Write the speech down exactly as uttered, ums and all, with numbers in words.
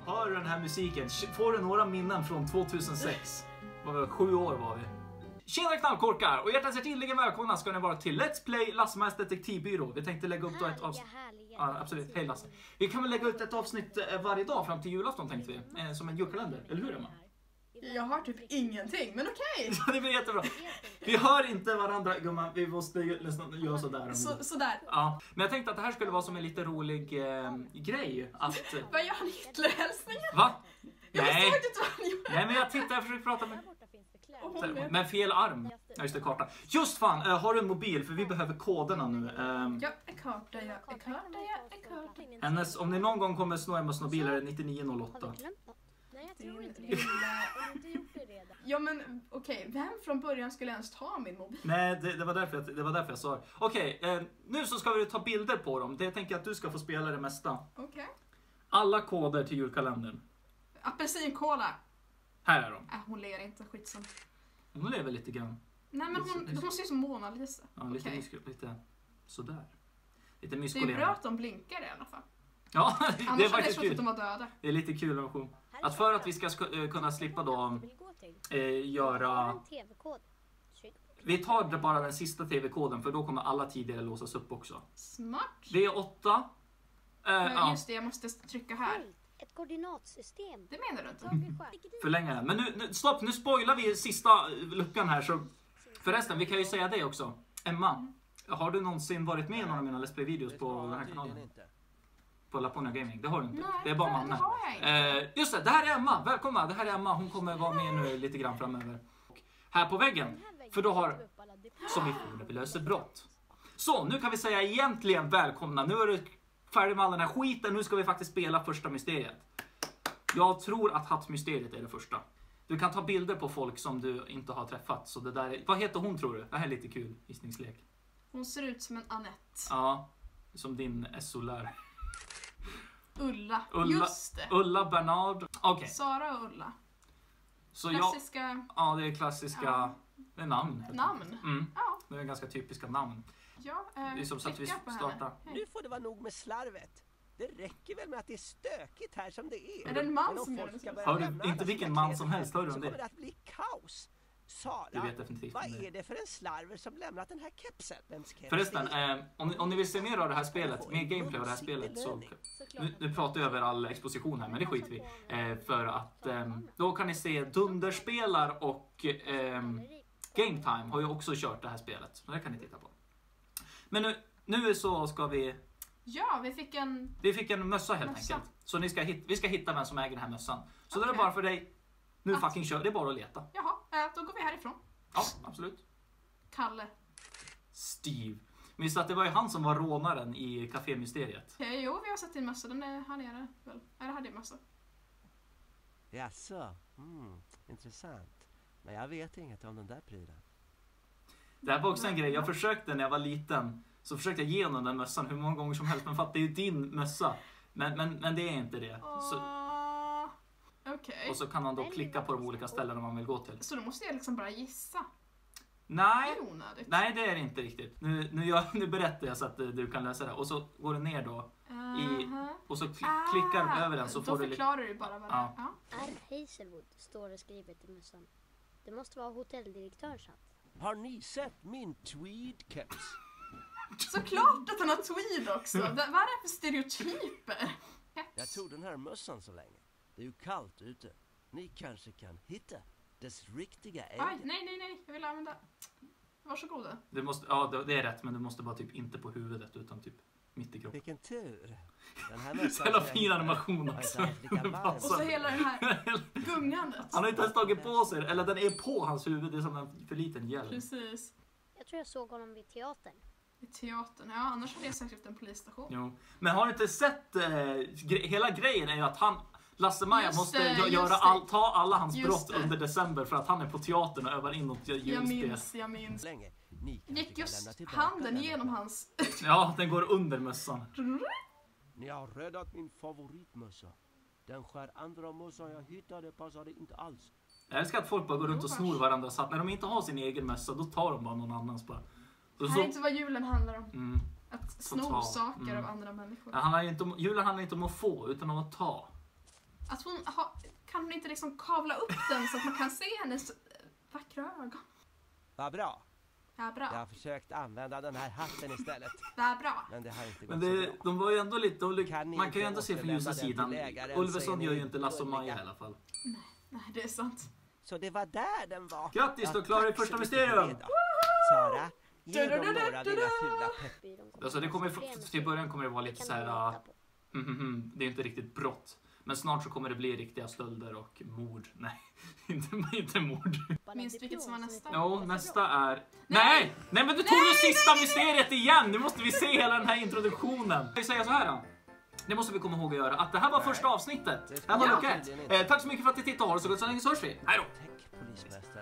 hör den här musiken. Får du några minnen från tvåtusensex? Var sju år var vi. Tjena knallkorkar och hjärtans hjärtligen välkomna ska ni vara till Let's Play Lassemäs detektivbyrå. Vi tänkte lägga upp då ett avsnitt. Ja, absolut. Hej Lasse. Vi kan väl lägga ut ett avsnitt varje dag fram till julafton tänkte vi. Eh, som en julkalender, eller hur Emma? Jag har typ ingenting, men okej. Ja, det blir jättebra. Vi hör inte varandra, gumman. Vi måste göra sådär. Så, sådär. Ja, men jag tänkte att det här skulle vara som en lite rolig eh, grej. Att... Vad gör han Hitler-hälsningen? Va? Jag Nej. förstår inte vad han gjorde. Nej, men jag tittar, jag försöker prata med... Med. Med fel arm. Ja, just det, karta. Just fan, äh, har du en mobil? För vi behöver koderna nu. Ähm, ja, en karta, ja, en karta, ja, en karta. Hennes, om ni någon gång kommer snå Emmas mobil är det nittionio noll åtta. Nej, jag tror inte det. det. Ja, men okej, okay. Vem från början skulle ens ta min mobil? Nej, det, det, var, därför jag, det var därför jag sa det. Okej, okay, eh, nu så ska vi ta bilder på dem. Det jag tänker att du ska få spela det mesta. Okej. Okay. Alla koder till julkalendern. Apelsinkola. Här är de. Äh, hon ler inte, skitsam. Hon lever lite grann. Nej, men hon, hon ser ut som Mona Lisa. Ja, lite, okay. mysko, lite sådär. Lite det myskolerande. är bra att de blinkar i alla fall. Ja, annars det är faktiskt kul. Att de var döda. Det är lite kul version. Att för att vi ska sk- kunna slippa då eh, göra... Vi tar bara den sista tv-koden för då kommer alla tidigare låsas upp också. Smart. V åtta. Eh, ja, just det, jag måste trycka här. Ett koordinatsystem. Det menar du inte? Förlänga den. Men nu, nu, stopp, nu spoilar vi sista luckan här. Så... Förresten, vi kan ju säga det också. Emma, mm. har du någonsin varit med i någon av mina Let's Play-videos på den här kanalen? På Laponia Gaming, det har du inte. Nej, det är bara Manne. Eh, just det, det här är Emma. Välkomna, det här är Emma. Hon kommer vara med nu lite grann framöver. Och här på väggen, för då har... Som vi får när vi löser brott. Så, nu kan vi säga egentligen välkomna. Nu är du färdig med all den här skiten. Nu ska vi faktiskt spela första mysteriet. Jag tror att hattmysteriet är det första. Du kan ta bilder på folk som du inte har träffat. Så det där är... Vad heter hon tror du? Det här är lite kul gissningslek. Hon ser ut som en Annette. Ja, som din S O-lärare. Ulla. Ulla, just det. Ulla Bernard. Okej. Okay. Sara och Ulla. Så klassiska... Jag, ja, det är klassiska ja. det är namn. Namn? Mm. Ja. Det är ganska typiska namn. Ja, eh, det är som så att vi startar. Nu får det vara nog med slarvet. Det räcker väl med att det är stökigt här som det är. Är det en man som gör det? Hör du, inte vilken man som helst, hör du om det? Så kommer det att bli kaos. Sara, du vet definitivt vad är det för en slarver som lämnat den här kepsen? Förresten, eh, om, ni, om ni vill se mer av det här spelet, mer gameplay av det här spelet så... Nu, nu pratar jag över all exposition här, men det skiter vi. Eh, för att eh, då kan ni se Dunderspelar och eh, Game Time har ju också kört det här spelet. Så det kan ni titta på. Men nu, nu så ska vi... Ja, vi fick en... Vi fick en mössa helt mössa. enkelt. Så ni ska hit, vi ska hitta vem som äger den här mössan. Så okay. Det är bara för dig... Nu att... fucking kör, det är bara att leta. Jaha, då går vi härifrån. Ja, absolut. Kalle. Steve. Minns du att det var ju han som var rånaren i kafémysteriet? Ja, jo, vi har sett din mössa. Den är här nere väl? Är det här din mössa? Jaså, mm, intressant. Men jag vet inget om den där prylen. Det här var också en grej. Jag försökte när jag var liten. Så försökte jag ge honom den mössan hur många gånger som helst. Men för att det är ju din mössa. Men, men, men det är inte det. Så... Okay. Och så kan man då klicka på de olika ställena man vill gå till. Så då måste jag liksom bara gissa? Nej, nej det är det inte riktigt. Nu, nu, jag, nu berättar jag så att du kan läsa det. Och så går du ner då. Uh-huh. I, och så kl- klickar du ah, över den så får då du... Då förklarar du bara vad ja. det är. R. Hazelwood står det skrivet i mössan. Det måste vara hotelldirektörns hatt. Har ni sett min tweed-keps? Såklart att han har tweed också. Vad är det för stereotyper? Jag tog den här mössan så länge. Det är ju kallt ute. Ni kanske kan hitta dess riktiga ägare. Aj, nej, nej, nej. Jag vill använda. Varsågoda. Det måste, ja, det är rätt, men du måste bara typ inte på huvudet utan typ mitt i kroppen. Vilken tur. Den här mössan hela fin animation också. Och så hela den här gungandet. Han har inte ens tagit på sig, eller den är på hans huvud. Det är som en för liten hjälm. Precis. Jag tror jag såg honom vid teatern. I teatern, ja, annars hade jag säkert en polisstation. Jo. Men har du inte sett, eh, gre- hela grejen är ju att han, Lasse-Maja måste det, göra all, ta alla hans just brott det. under december för att han är på teatern och övar in något just Jag minns, jag minns. Länge. Ni gick just handen genom hans... Ja, den går under mössan. Ni har räddat min favoritmössa. Den skär andra mössan jag hittade passade inte alls. Jag älskar att folk bara går runt och snor varandra så att när de inte har sin egen mössa då tar de bara någon annans bara. Det här är inte vad julen handlar om. Mm. Att sno saker mm. av andra människor. Ja, han har inte om, julen handlar inte om att få utan om att ta. Att hon har... Kan hon inte liksom kavla upp den så att man kan se hennes vackra ögon? Vad bra. Ja, bra. Jag har försökt använda den här hatten istället. Vad bra. Men det har inte gått Men så det, bra. de var ju ändå lite... De, Kan ni man kan ju inte ändå se från återlämna ljusa den till sidan. ägaren, Ulveson så är gör ni ju inte Lasse och Maja i dåliga. alla fall. Nej, det är sant. Så det var där den var. Grattis, du klarar tack ditt första så mycket för mysterium. det då. Sara, ge dem några av dina fula pepp. Alltså det kommer, till början kommer det vara lite så här... Uh, mm, mm, mm, det är inte riktigt brott. Men snart så kommer det bli riktiga stölder och mord. Nej, inte, inte mord. Minns du vilket som var nästa? Jo, nästa är... Nej! Nej, men du tog det sista mysteriet igen! Nu måste vi se hela den här introduktionen. Jag säger så här då. Det måste vi komma ihåg att göra. Att det här var första avsnittet. Det här var Ja. Lucka ett. Eh, tack så mycket för att ni tittade och har det så gott så länge så hörs vi. Hej då! Tack, polismästare.